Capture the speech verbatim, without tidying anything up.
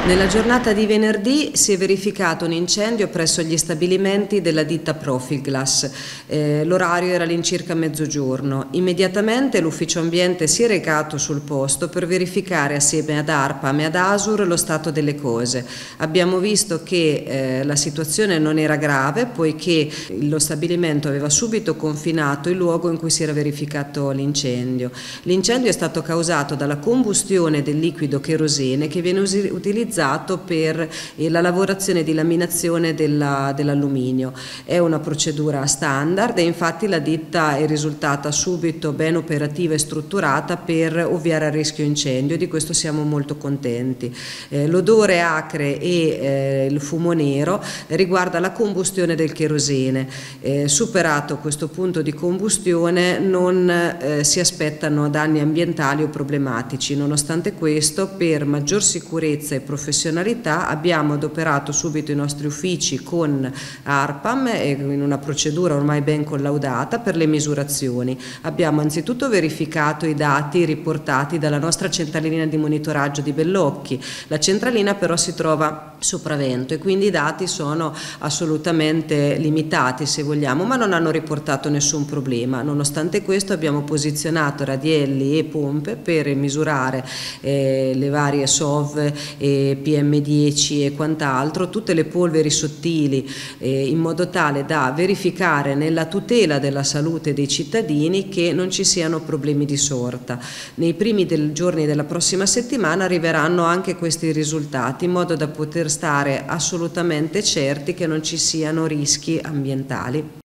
Nella giornata di venerdì si è verificato un incendio presso gli stabilimenti della ditta Profilglas. Eh, l'orario era all'incirca mezzogiorno. Immediatamente l'ufficio ambiente si è recato sul posto per verificare assieme ad ARPAM e ad ASUR lo stato delle cose. Abbiamo visto che eh, la situazione non era grave poiché lo stabilimento aveva subito confinato il luogo in cui si era verificato l'incendio. L'incendio è stato causato dalla combustione del liquido cherosene che viene utilizzato per la lavorazione di laminazione dell'alluminio. È una procedura standard e infatti la ditta è risultata subito ben operativa e strutturata per ovviare al rischio incendio, e di questo siamo molto contenti. Eh, l'odore acre e eh, il fumo nero riguarda la combustione del cherosene. Eh, superato questo punto di combustione non eh, si aspettano danni ambientali o problematici. Nonostante questo, per maggior sicurezza e professionalità abbiamo adoperato subito i nostri uffici con ARPAM in una procedura ormai ben collaudata per le misurazioni. Abbiamo anzitutto verificato i dati riportati dalla nostra centralina di monitoraggio di Bellocchi. La centralina però si trova sopravvento e quindi i dati sono assolutamente limitati, se vogliamo, ma non hanno riportato nessun problema. Nonostante questo abbiamo posizionato radielli e pompe per misurare eh, le varie S O V e P M dieci e quant'altro, tutte le polveri sottili, eh, in modo tale da verificare nella tutela della salute dei cittadini che non ci siano problemi di sorta. Nei primi del, giorni della prossima settimana arriveranno anche questi risultati, in modo da poter stare assolutamente certi che non ci siano rischi ambientali.